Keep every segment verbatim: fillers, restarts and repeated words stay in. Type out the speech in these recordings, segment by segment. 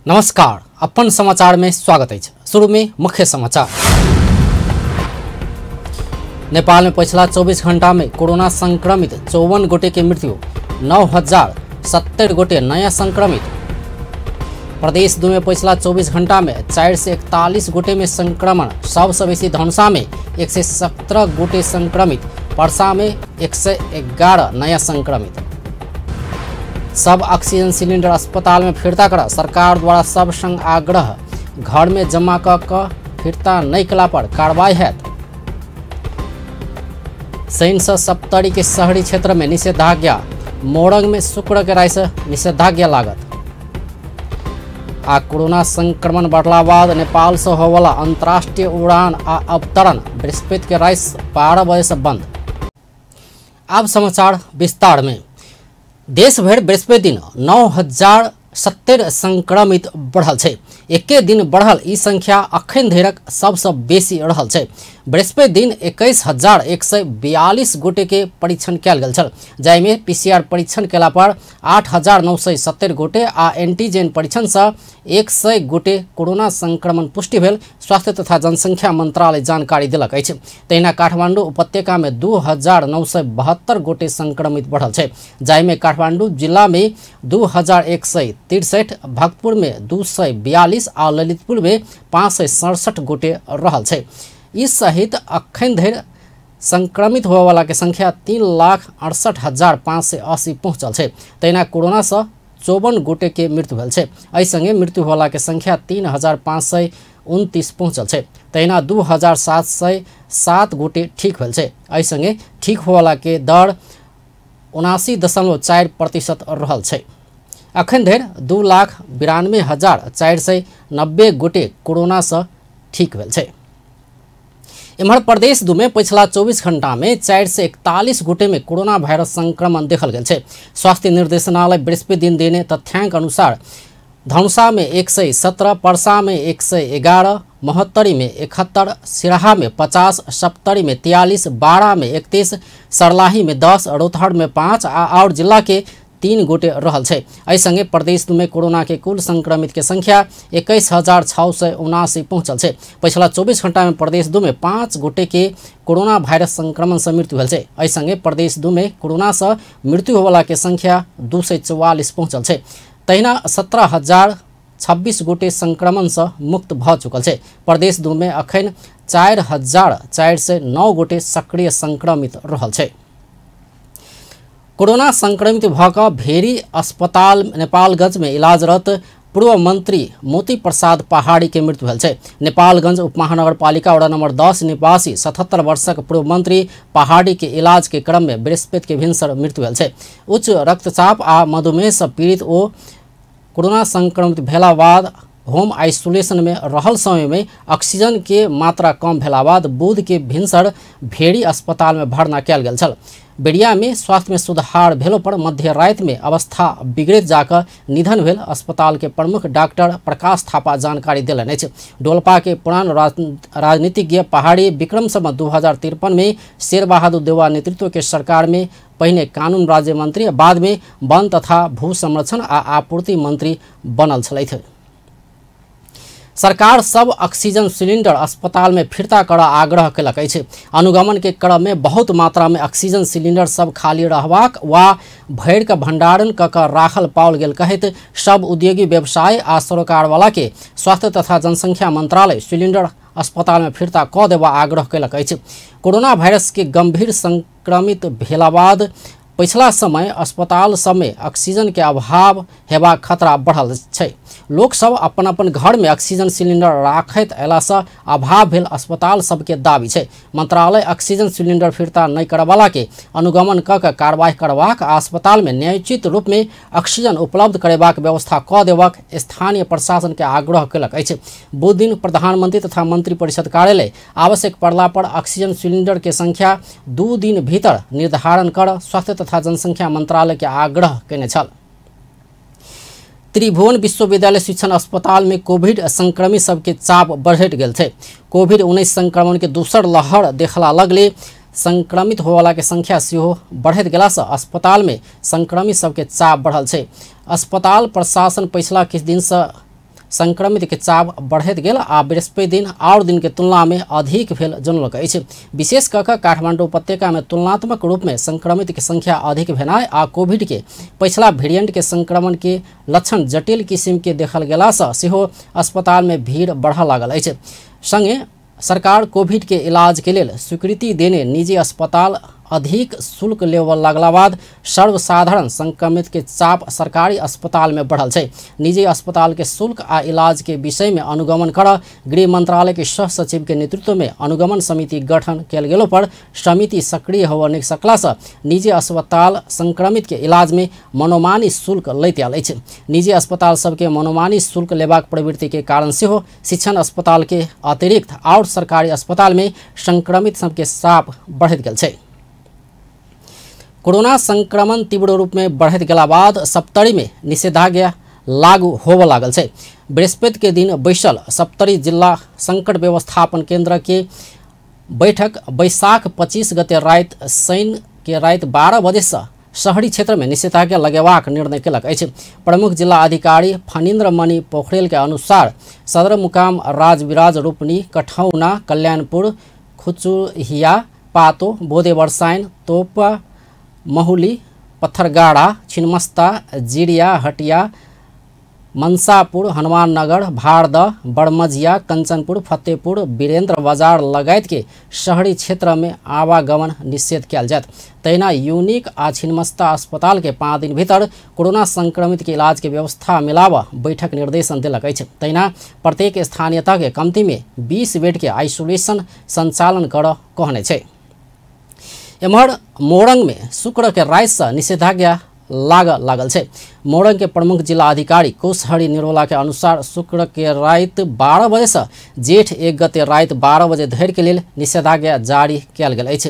नमस्कार, अपन समाचार में स्वागत है। शुरू में मुख्य समाचार। नेपाल में पिछला चौबीस घंटा में कोरोना संक्रमित चौवन गोटे की मृत्यु, नौ हजार सत्तर गोटे नया संक्रमित। प्रदेश दो में पिछला चौबीस घंटा में चार से इकतालीस गोटे में संक्रमण, सबसे बेसी धनुषा में एक सौ सत्रह गोटे संक्रमित, पर्सा में एक सौ ग्यारह नया संक्रमित। सब ऑक्सीजन सिलेंडर अस्पताल में फिरता कर सरकार द्वारा सब संग आग्रह, घर में जमा कर फिरता नहीं कला पर कार्रवाई है। सैन से सप्तरी के शहरी क्षेत्र में निषेधाज्ञा, मोरंग में शुक्र के राय से निषेधाज्ञा लागत। आ कोरोना संक्रमण बढ़ला बाद नेपाल से होवला अंतर्राष्ट्रीय उड़ान आ अवतरण बृहस्पति के राय बारह बजे से बंद। अब समाचार विस्तार में। देश भर बृहस्पति दिन नौ हजार सत्तर संक्रमित बढ़ल है। एके दिन बढ़ल ई संख्या अखन धरक सबसे बेसी रहल है। बृहस्पति दिन इक्कीस हजार एक सौ बयालीस गोटे के परीक्षण कल गल छल, जाहिमे पीसीआर परीक्षण केला पर आठ हजार नौ सौ सत्तर गोटे आ एंटीजन परीक्षण से एक सौ गोटे कोरोना संक्रमण पुष्टि भेल। स्वास्थ्य तथा जनसंख्या मंत्रालय जानकारी दिलक अछि। तहिना काठमांडू उपत्यका में दू हजार नौ सौ बहत्तर गोटे संक्रमित बढ़ल है, जाहिमे काठमांडू जिला में दू हजार एक सौ तिरसठ, भक्तपुर में दू सौ बयालीस और ललितपुर में पाँच सौ सड़सठ गोटे रहल है। इस सहित अखन धरि संक्रमित होने वाला के संख्या तीन लाख अड़सठ हजार पाँच सौ अस्सी पहुँचल है। तहिना कोरोना से चौवन गोटे के मृत्यु भेल है। एहि संगे मृत्यु होला के संख्या तीन हजार पाँच सौ उनतीस पहुँचल है। तहिना दू हजार सात सौ सात गोटे ठीक भेल है। एहि संगे ठीक होला के दर उनासी दशमलव चार प्रतिशत रहल है। अखन धरि दू लाख बिरानवे हजार चार सौ नब्बे गोटे कोरोना से ठीक भेल है। इम्हर प्रदेश दू में पिछला चौबीस घंटा में चार से इकतालीस गोटे में कोरोना वायरस संक्रमण देखल गया है। स्वास्थ्य निर्देशनालय बृहस्पति दिन देने तथ्यांक अनुसार धनुषा में एक सौ सत्रह, पर्सा में एक सौ ग्यारह, महोत्तरी में इकहत्तर, सिराहा में पचास, सप्तरी में तियालीस, बारह में इकतीस, सरलाही में दस, रोहतहट में पाँच और जिला के तीन गोटे रहल है। एहि संगे प्रदेश में कोरोना के कुल संक्रमित के संख्या इक्कीस हजार छः सौ उनासी पहुँचल है। पिछला चौबीस घंटा में प्रदेश दू में पाँच गोटे के कोरोना वायरस संक्रमण से मृत्यु भेल है। एहि संगे प्रदेश दू में कोरोना से मृत्यु होवला के संख्या दू सौ चौवालीस पहुँचल है। तहिना सत्रह हजार छब्बीस गोटे संक्रमण से मुक्त भ चुकल है। प्रदेश दू में अखन चार हजार चार सौ नौ गोटे सक्रिय संक्रमित रहल है। कोरोना संक्रमित भऽ भेरी अस्पताल नेपालगंज में इलाजरत पूर्व मंत्री मोती प्रसाद पहाड़ी के मृत्यु भेल है। नेपालगंज उपमहानगर पालिका वड़ा नंबर दस निवासी सतहत्तर वर्षक पूर्व मंत्री पहाड़ी के इलाज के क्रम में बृहस्पति के भिनसर मृत्यु भेल है। उच्च रक्तचाप आ मधुमेह से पीड़ित ओ कोरोना संक्रमित भेला बाद होम आइसोलेशन में रहल समय में ऑक्सीजन के मात्रा कम भेला बाद बुध के भिनसर भेड़ी अस्पताल में भर्ना कल गेल छल। बेड़िया में स्वास्थ्य में सुधार भेलो पर मध्य रात में अवस्था बिगड़ैत जाकर निधन भेल। अस्पताल के प्रमुख डॉक्टर प्रकाश थापा जानकारी दिलनि अछि। डोलपा के पुरान राजनीतिज्ञ पहाड़ी विक्रम संवत दू हजार तिरपन में शेर बहादुर देउवा नेतृत्व के सरकार में पहिने कानून राज्य मंत्री, बाद में वन तथा भू संरक्षण आ आपूर्ति मंत्री बनल छलथि। सरकार सब ऑक्सीजन सिलेंडर अस्पताल में फिरता कर आग्रह कलक अछि। अनुगमन के क्रम में बहुत मात्रा में ऑक्सीजन सिलेंडर सब खाली रहबाक वा भरि के भंडारण क के राखल पाओल गेल कहैत सब उद्योगी व्यवसाय आ सरकार वाला के स्वास्थ्य तथा जनसंख्या मंत्रालय सिलेंडर अस्पताल में फिरता क देवा आग्रह कलक अछि। कोरोना वायरस के गंभीर संक्रमित भेला बाद पिछला समय अस्पताल सब में ऑक्सीजन के अभाव हेबा खतरा बढ़ल है। लोक सब अपन अपन घर में ऑक्सीजन सिलेंडर राखैत अयला से अभाव भेल अस्पताल सबके दाबी है। मंत्रालय ऑक्सीजन सिलेंडर फिरता नहीं करवाला के अनुगमन क के कार्रवाई करबाक आ अस्पताल में न्यायोचित रूप में ऑक्सीजन उपलब्ध करेबाक व्यवस्था क देबाक स्थानीय प्रशासन के आग्रह कलक अछि। बुध दिन प्रधानमंत्री तथा मंत्री परिषद कार्यालय आवश्यक पड़ला पर ऑक्सीजन सिलेंडर के संख्या दू दिन भीतर निर्धारण कर स्वास्थ्य तथा जनसंख्या मंत्रालय के आग्रह केने छल। त्रिभुवन विश्वविद्यालय शिक्षण अस्पताल में कोविड संक्रमित सबके चाप बढ़त गेल थे। कोविड उन्नीस संक्रमण के दूसर लहर देखला लगले संक्रमित होवाला के संख्या सेहो बढ़त गेला से अस्पताल में संक्रमित सबके चाप बढ़ल है। अस्पताल प्रशासन पिछला किछु दिन से संक्रमित के चाप बढ़ैत गेल आ बृहस्पति दिन और दिन के तुलना में अधिक भेल जनौलक अछि। विशेष कऽ कऽ काठमांडू उपत्यका में तुलनात्मक रूप में संक्रमित के संख्या अधिक भेनाइ आ कोविड के पछिला वेरिएंट के संक्रमण के लक्षण जटिल किसिम के देखल गेला सँ सेहो अस्पताल में भीड़ बढ़ऽ लागल अछि। संगे सरकार कोविड के इलाज के लेल स्वीकृति देने निजी अस्पताल अधिक शुल्क लेबऽ लगला बाद सर्वसाधारण संक्रमित के चाप सरकारी अस्पताल में बढ़ल छै। निजी अस्पताल के शुल्क आ इलाज के विषय में अनुगमन कर गृह मंत्रालय के सह सचिव के नेतृत्व में अनुगमन समिति गठन कयल गेलो पर समिति सक्रिय होबऽ नहि सकला सँ निजी अस्पताल संक्रमित के इलाज में मनोमानी शुल्क लैत आयल अछि। निजी अस्पताल सबके मनोमानी शुल्क लेबाक प्रवृत्ति के कारण सेहो शिक्षण अस्पताल के अतिरिक्त और सरकारी अस्पताल में संक्रमित सबके चाप बढ़ैत गेल छै। कोरोना संक्रमण तीव्र रूप में बढ़ैत गेला बाद सप्तरी में निषेधाज्ञा लागू होबऽ लागल छै। बृहस्पति के दिन बैसल सप्तरी जिला संकट व्यवस्थापन केंद्र के बैठक बैसाख पच्चीस गते रात शनि के रात बारह बजे से शहरी क्षेत्र में निषेधाज्ञा लगेबाक निर्णय केलक अछि। प्रमुख जिला अधिकारी फणीन्द्र मणि पोखरेल के अनुसार सदर मुकाम राजविराज रूपनी कठौना कल्याणपुर खुचुहिया पातो बोदे बरसाइन तोपा महुली पत्थरगाड़ा छिन्नमस्ता जिरिया हटिया मनसापुर हनुमान नगर भारदा बड़मजिया कंचनपुर फतेहपुर वीरेंद्र बाजार लगायत के शहरी क्षेत्र में आवागमन निषेध कयल जायत। तहिना यूनिक आ छिन्नमस्ता अस्पताल के पाँच दिन भीतर कोरोना संक्रमित के इलाज के व्यवस्था मिलाबऽ बैठक निर्देशन देलक अछि। तहिना प्रत्येक स्थानीयता के कमती में बीस बेड के आइसोलेशन संचालन करऽ कहने छै। एम्हर मोरंग में शुक्र के रात से निषेधाज्ञा लाग लागल छै। मोरंग के प्रमुख जिला अधिकारी कोसहरी निरोला के अनुसार शुक्र के रात बारह बजे से जेठ एक गते रात बारह बजे धरि के लेल निषेधाज्ञा जारी कयल गेल अछि।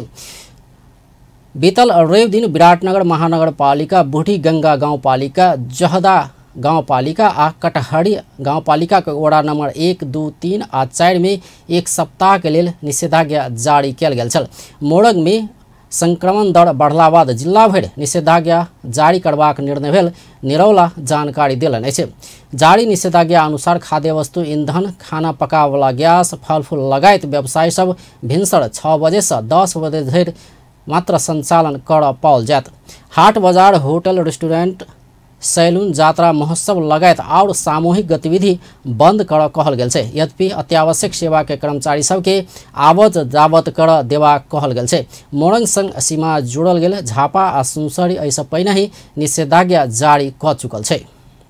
बीतल रवि दिन विराटनगर महानगर पालिका बूढ़ी गंगा गाँव पालिका जहदा गाँव पालिका आ कटहरी गाँव पालिका के वड़ा नंबर एक दू तीन आ चारि में एक सप्ताह के लेल निषेधाज्ञा जारी कयल गेल छल। मोरंग में संक्रमण दर बढ़ला बाद जिला भरि निषेधाज्ञा जारी करबाक निर्णय भेल निरौला जानकारी देलनि अछि। जारी निषेधाज्ञा अनुसार खाद्य वस्तु ईंधन खाना पकावला गैस फल फूल लगायत व्यवसाय सब भिनसर छः बजे से दस बजे धरि मात्र संचालन कर पाओल जायत। हाट बाजार होटल रेस्टोरेंट सैलून यात्रा महोत्सव लगायत और सामूहिक गतिविधि बंद कर कहल गेल छै। यद्यपि अत्यावश्यक सेवा के कर्मचारी सबके आवत जावत कर देवा कहल गेल छै। मोरंग संग सीमा जोड़ल गेल झापा आ सुनसरी एहिसँ पहिने ही निषेधाज्ञा जारी क चुकल छै।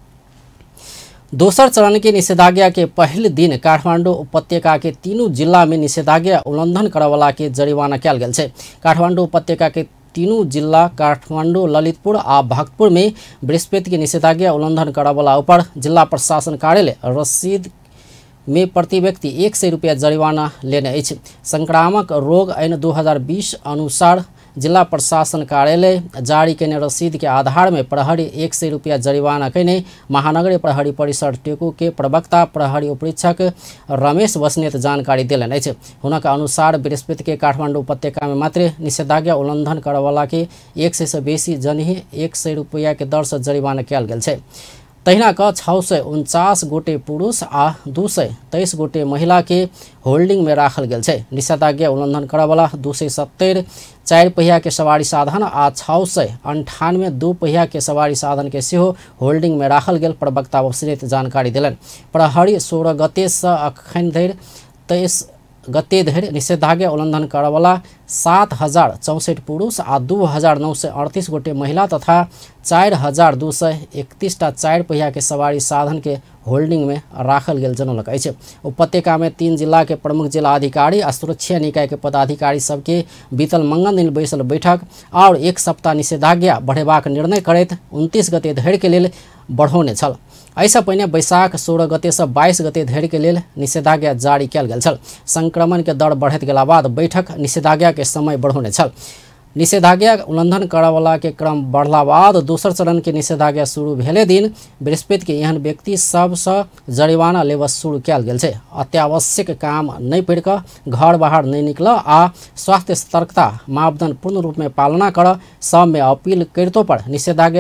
दोसर चरण के निषेधाज्ञा के पहले दिन काठमांडू उपत्यका के तीनों जिला में निषेधाज्ञा उल्लंघन करवला के जरिमाना कयल गेल छै। काठमांडू उपत्यका के तीनों जिला काठमांडू ललितपुर आ भक्तपुर में बृहस्पति के निषेधाज्ञा उल्लंघन करवला ऊपर जिला प्रशासन कार्यालय रसीद में प्रति व्यक्ति एक सौ रुपया जरिमाना लेने अछि। संक्रामक रोग ऐन दो हजार बीस अनुसार जिला प्रशासन कार्यालय जारी केने रसीद के आधार में प्रहरी एक सौ रुपया जरिमाना कैने महानगरीय प्रहरी परिसर टेकू के प्रवक्ता प्रहरी उपरीक्षक रमेश बसनेत जानकारी दिलन अछि। हुनका अनुसार बृहस्पति के काठमांडू उपत्यका में मात्र निषेधाज्ञा उल्लंघन करवला के एक सौ से बेसी जन ही एक सौ रुपया के दर से जरिमाना कयल गेल छै। तहिना क छः सौ उनचास गोटे पुरुष आ दू सौ तेईस गोटे महिला के होल्डिंग में राखल गेल छै। निषेधाज्ञा उल्लंघन करवला दू सौ सत्तर चार पहिया के सवारी साधन आ छः सौ अंठानवे दू पहिया के सवारी साधन के सेहो होल्डिंग में राखल गेल प्रवक्ता बसनेत जानकारी दिलन। प्रहरी सोलह गते से अखन धरि तेईस गते धरि निषेधाज्ञा उल्लंघन करवला सात हजार चौंसठ पुरुष आ दू हजार नौ सौ अड़तीस गोटे महिला तथा चार हजार दू सौ इकतीसटा चार पहिया के सवारी साधन के होल्डिंग में राखल गेल जनौलक अछि। उपत्यका में तीन जिला के प्रमुख जिला अधिकारी आ सुरक्षा निकाय के पदाधिकारी सबके बीतल मंगल दिन बैसल बैठक और एक सप्ताह निषेधाज्ञा बढ़ेबाक निर्णय करैत उनतीस गते धरि के लेल बढ़ौने छल। एहिसँ पहिने बैसाख सोलह गते से बाईस गते धरि के लेल निषेधाज्ञा जारी कयल गेल छल। संक्रमण के दर बढ़ैत गेला बाद बैठक निषेधाज्ञा के समय बढ़ौने छल। निषेधाज्ञा उल्लंघन करवला के क्रम बढ़ला बाद दोसर चरण के निषेधाज्ञा शुरू भेले दिन बृहस्पति के एहन व्यक्ति सबसँ जरिमाना लेबऽ शुरू कयल गेल छै। अत्यावश्यक काम नहि पड़ि कऽ घर बाहर नहि निकलऽ आ स्वास्थ्य सतर्कता मापदंड पूर्ण रूप में पालना करऽ सब में अपील करितो पर निषेधाज्ञा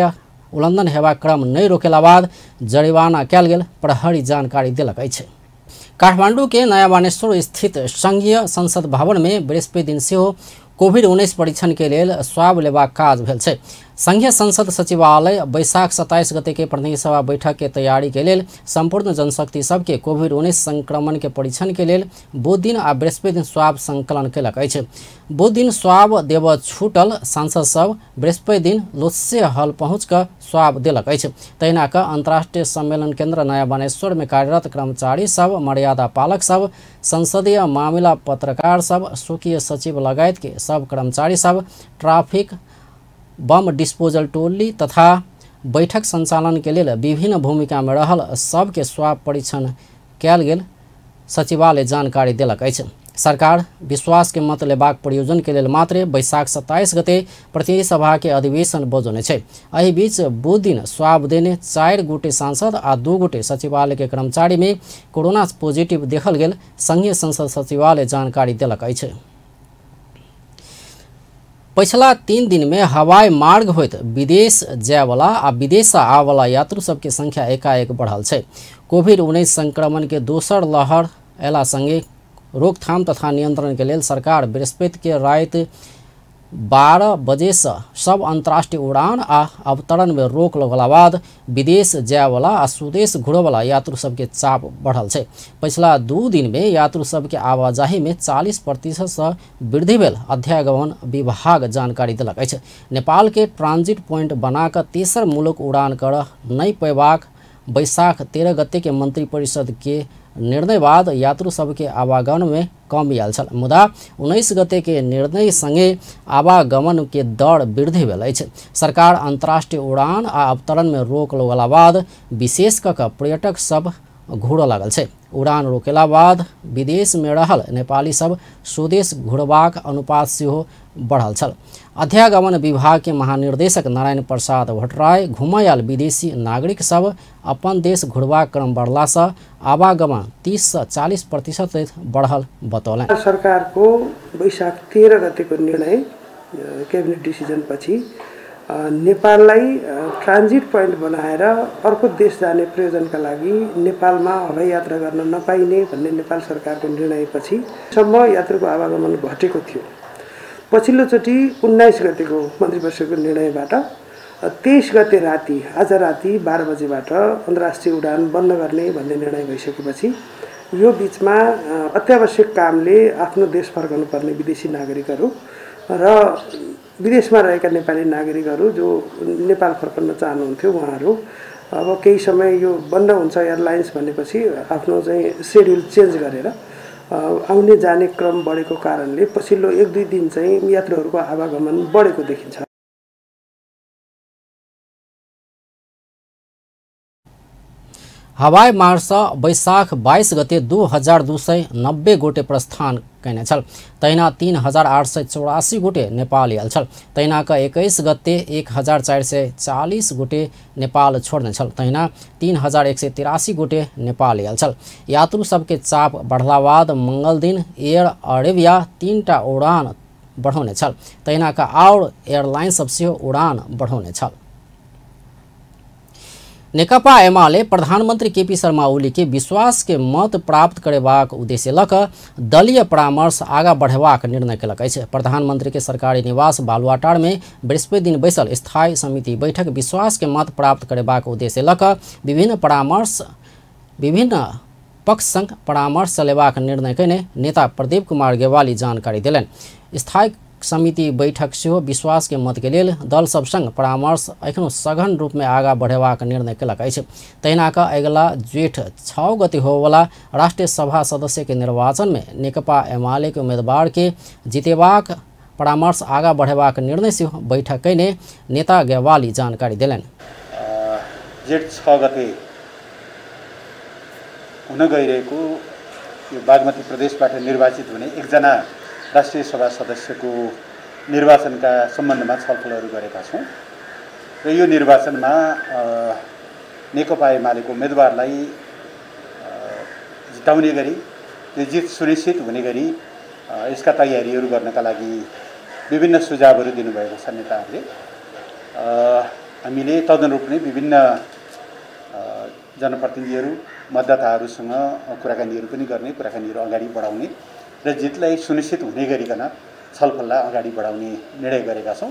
उल्लंघन हेबाक क्रम नहीं रोकेला बाद जरिवाना कयल गेल प्रहरी जानकारी देलक अछि। काठमांडू के नया बानेश्वर स्थित संघीय संसद भवन में बृहस्पति दिन से कोविड उन्नीस परीक्षण के लिए स्वाब लेबाक काज भेल छै। संघीय संसद सचिवालय बैसाख सत्ताईस गते के प्रतिनिधि सभा बैठक के तैयारी के लिए संपूर्ण जनशक्ति सबके कोविड उन्नीस संक्रमण के परीक्षण के लिए बुध दिन आ बृहस्पति दिन स्वाब संकलन केलक अछि। बुध दिन स्वाब देव छूटल सांसद सब बृहस्पति दिन लोत्से हल पहुँच कर स्वाब देलक अछि। तहिना क अंतर्राष्ट्रीय सम्मेलन केंद्र नया बानेश्वर में कार्यरत कर्मचारी सब, मर्यादा पालक सब, संसदीय मामला पत्रकार सब, स्वकीय सचिव लगायत के सब कर्मचारी सब, ट्रैफिक बम डिस्पोजल टोली तथा बैठक संचालन के लिए विभिन्न भूमिका में रहल सबके स्वाब परीक्षण कयल गेल सचिवालय जानकारी देलक अछि। सरकार विश्वास के मत लेबाक प्रयोजन के लिए मात्र बैसाख सत्ताईस गते प्रतिनिधि सभा के अधिवेशन बजौने छै। एहि बीच बुध दिन स्वाब देने चार गोटे सांसद आ दू गोटे सचिवालय के कर्मचारी में कोरोना पॉजिटिव देखल गेल संघीय संसद सचिवालय जानकारी देलक अछि। पिछला तीन दिन में हवाई मार्ग होइत विदेश जायवाला आ विदेश आवाला यात्रु सबके संख्या एकाएक बढ़ल छै। कोविड उन्नीस संक्रमण के दोसर लहर अयला संगे रोकथाम तथा नियंत्रण के लिए सरकार बृहस्पति के रात बारह बजे से सब अंतर्राष्ट्रीय उड़ान आ अवतरण में रोक लगला बाद विदेश जायवाला आ स्वदेश घुरवाला यात्रु सबके चाप बढ़ल छै। पिछला दू दिन में यात्रु सबके आवाजाही में चालीस प्रतिशत से वृद्धि भेल अध्यागमन विभाग जानकारी देलक अछि। नेपाल के ट्रांजिट पॉइंट बनाकर तेसर मुलुक उड़ान कर नहीं पैबाक बैसाख तेरह गते के मंत्री परिषद के निर्णय बाद यात्रु सबके आवागमन में कमी आयल छल। मुदा उन्नीस गते के निर्णय संगे आवागमन के दर वृद्धि भेल अछि। सरकार अंतर्राष्ट्रीय उड़ान आ अवतरण में रोक लगला बाद विशेष कऽ कऽ पर्यटक सब घूरऽ लागल छै। उड़ान रोकेला बाद विदेश में रहल नेपाली सब स्वदेश घुरबाक अनुपात सेहो बढ़ल छल। अध्यागमन विभाग के महानिर्देशक नारायण प्रसाद भट्टराय घुमय आयल विदेशी नागरिक सब अपन देश घुरबाक क्रम बढ़ला से आवागमन तीस से चालीस प्रतिशत बढ़ल बतौलन। सरकार को बैशाख तेरह गते को निर्णय कैबिनेट डिसिजन पछि नेपाललाई ट्रान्जिट पोइन्ट बनाएर अर्को देश जाने प्रयोजनका लागि नेपालमा हवाई यात्रा गर्न नपाइने भन्ने नेपाल सरकारको निर्णयपछि सम्म यात्रुको आवागमन घटेको थियो। पछिल्लोचोटि उन्नाइस गतेको मन्त्री परिषदको निर्णयबाट तेइस गते राति आज राति बाह्र बजेबाट अन्तर्राष्ट्रिय उडान बन्द गर्ने भन्ने निर्णय भइसकेपछि यो बीचमा अत्यावश्यक कामले आफ्नो देश फर्कनु पर्ने विदेशी नागरिकहरू र विदेशमा रहेका नेपाली नागरिकहरू जो नेपाल फर्कन चाहनुहुन्थ्यो उहाँहरू अब केही समय यो बन्द हुन्छ एयरलाइन्स भनेपछि आफ्नो चाहिँ शेड्युल चेन्ज गरेर आउने जाने क्रम बढेको कारणले पछिल्लो एक दुई दिन चाहिँ यात्रुहरूको आवागमन बढेको देखिन्छ। हवाई मार्ग से बैसाख बाईस गते दू हजार दू सौ नब्बे गोटे प्रस्थान कयने छल। तहिना तीन हजार आठ सौ चौरासी गोटे नेपाल आयल छल। तहिना क इक्कीस गते एक हजार चार सौ चालीस गोटे नेपाल छोड़ने छल। तहिना तीन हजार एक सौ तिरासी गोटे नेपाल आयल छल। यात्रु सबके चाप बढ़ला बाद मंगल दिन एयर अरेबिया तीन टा उड़ान बढ़ौने छल। तहिना क और एयरलाइन सब सेहो उड़ान बढ़ौने छल। नेकपा एमाले प्रधानमंत्री केपी शर्मा ओली के विश्वास के मत प्राप्त करेबाक उद्देश्य लक दलीय परामर्श आगा बढ़ेबाक निर्णय केलक अछि। प्रधानमंत्री के सरकारी निवास बालुआटार में बृहस्पति दिन बैसल स्थायी समिति बैठक विश्वास के मत प्राप्त करेबाक उद्देश्य लक विभिन्न परामर्श विभिन्न पक्ष संग परामर्श चलेबाक निर्णय कयने नेता प्रदीप कुमार गेवाली जानकारी देलनि। स्थायी समिति बैठक सेहो विश्वास के मत के लिए दल सब संग परामर्श एखनो सघन रूप में आगा बढ़ेबाक निर्णय केलक अछि। तहिना क अगिला जेठ छः गते होबला राष्ट्रीय सभा सदस्य के निर्वाचन में नेकपा एमाले के उम्मीदवार के जितेबाक परामर्श आगा बढ़ेबाक निर्णय सेहो बैठक कयने नेता गेवाली जानकारी देलनि। जेठ छः गते हुन गइरहेको यो बागमती प्रदेशबाट निर्वाचित हुने एकजना राष्ट्रिय सभा सदस्यको निर्वाचनका सम्बन्धमा छलफलहरू गरेका छौँ र यो निर्वाचनमा नेकपा एमालेको उम्मेदवारलाई जिताउने गरी यो जित सुनिश्चित हुने गरी यसका तयारीहरू गर्नका लागि विभिन्न सुझावहरू दिनुभएको छ नेताहरूले। हामीले तदनुरूप नै विभिन्न जनप्रतिनिधिहरू मतदाताहरूसँग कुराकानीहरू पनि गर्ने, कुराकानीहरू अगाडि बढाउने र जितलाई सुनिश्चित हुने गरिकन छलफललाई अगाडि बढाउने निर्णय गरेका छौँ।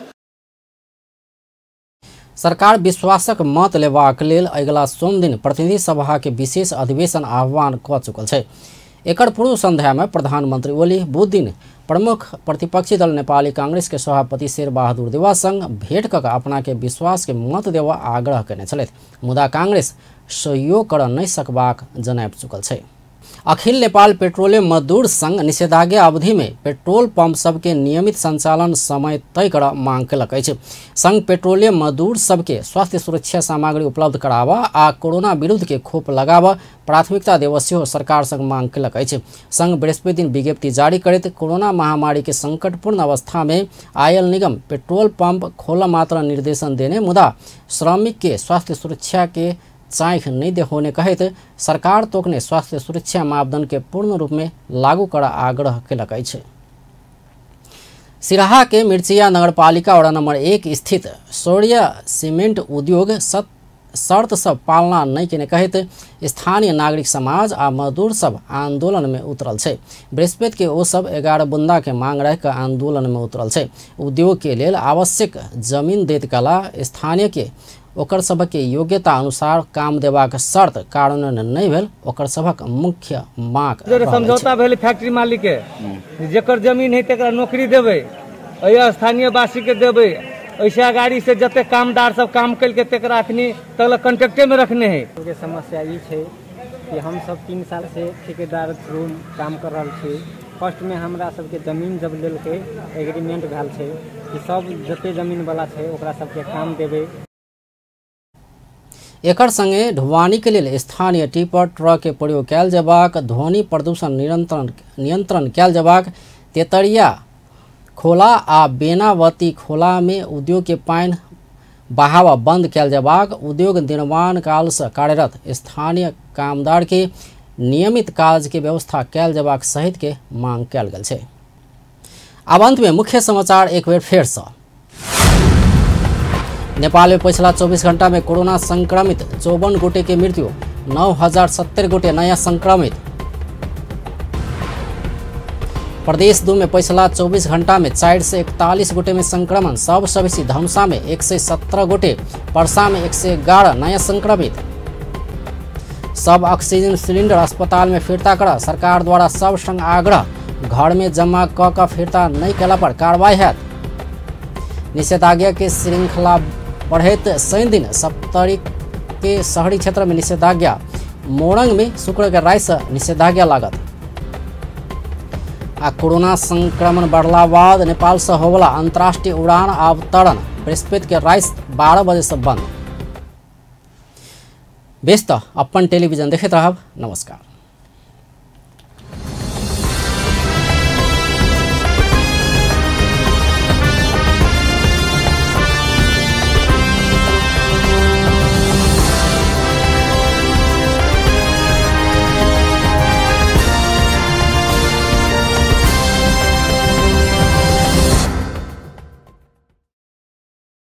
सरकार विश्वासक मत लेबाक लेल अगिला सोम दिन प्रतिनिधि सभा के विशेष अधिवेशन आह्वान क चुकल छै। एकर पूर्व संध्या में प्रधानमंत्री ओली बुध दिन प्रमुख प्रतिपक्षी दल नेपाली कांग्रेस के सभापति शेर बहादुर देवा संग भेट कऽ अपना के विश्वास के मत देवा आग्रह केने छलथि। मुदा कांग्रेस सहयोग कर नहि सकबाक जनाब चुकल छै। अखिल नेपाल पेट्रोलियम मजदूर संघ निषेधाज्ञा अवधि में पेट्रोल पंप सबके नियमित संचालन समय तय कर मांग केलक अछि। संघ पेट्रोलियम मजदूर सबके स्वास्थ्य सुरक्षा सामग्री उपलब्ध कराबा आ कोरोना विरुद्ध के खोप लगाबा प्राथमिकता देव सेहो सरकार संग मांग केलक अछि। संघ बृहस्पति दिन विज्ञप्ति जारी करैत कोरोना महामारी के संकटपूर्ण अवस्था में आयल निगम पेट्रोल पंप खोल मात्र निर्देशन देने मुदा श्रमिक के स्वास्थ्य सुरक्षा के चाँख नहीं दे होने कहत सरकार तोकने स्वास्थ्य सुरक्षा मापदंड के पूर्ण रूप में लागू कर आग्रह केलक अछि। सिराहा के मिर्चिया नगरपालिका वड़ा नंबर एक स्थित सौर्य सीमेंट उद्योग सत शर्त सब पालना नहीं केने कहत स्थानीय नागरिक समाज आ मजदूर सब आंदोलन में उतरल छै। बृहस्पति के ओ सब ग्यारह बुंदा के मांग रख के आंदोलन में उतरल छै। उद्योग के लेल आवश्यक जमीन दैत कला स्थानीय के ओकर सबक योग्यता अनुसार काम देबाक शर्त कार्यान्वयन नहीं भेल ओकर सबक मुख्य मांग समझौता भेल फैक्ट्री मालिक के जेकर जमीन है तकरा नौकरी देबै, स्थानीय वासी के देबै। ऐसा गाड़ी से जते कामदार सब काम कल के तकरा अखनी तक कॉन्ट्रैक्टे में रखने है। समस्या ई छै कि हम सब तीन साल से ठेकेदार थ्रू काम कर रहल छी। फर्स्ट में हमरा सबके जमीन जब लेलकै एग्रीमेंट भेल छै कि सब जते जमीन वाला छै ओकरा सबके काम देबै। एकर संगे ढुवानी के लिए स्थानीय टिपर ट्रक के प्रयोग कयल जबाक, ध्वनि प्रदूषण नियंत्रण नियंत्रण कयल जबाक, तेतरिया खोला आ बेनावती खोला में उद्योग के पानि बहावा बंद कयल जबाक, उद्योग निर्माण काल से कार्यरत स्थानीय कामदार के नियमित काज के व्यवस्था कयल जबाक सहित के मांग कयल गेल छै। अब अंत में मुख्य समाचार एक बेर फेर से। नेपाल में पिछला चौबीस घंटा में कोरोना संक्रमित चौवन गोटे के मृत्यु, नौ हजार सत्तर गोटे नया संक्रमित। प्रदेश दो में पिछला चौबीस घंटा में चार सौ इकतालीस गोटे में संक्रमण, सब सबसी धनुषा में एक सौ सत्रह गोटे, पर्सा में एक सौ ग्यारह नया संक्रमित। सब ऑक्सीजन सिलेंडर अस्पताल में फिरता कर सरकार द्वारा सब संग आग्रह, घर में जमा क क फिरता नहीं कला पर कार्रवाई है। निषेधाज्ञा के श्रृंखला बढ़त शनि दिन सप्तरी के शहरी क्षेत्र में निषेधाज्ञा, मोरंग में शुक्र के राय से निषेधाज्ञा लागत। आ कोरोना संक्रमण बढ़ला बाद नेपाल से होवला अंतर्राष्ट्रीय उड़ान अवतरण बृहस्पति के रात बारह बजे से बंद। बेस्त अपन टेलीविजन देखते रहब। नमस्कार।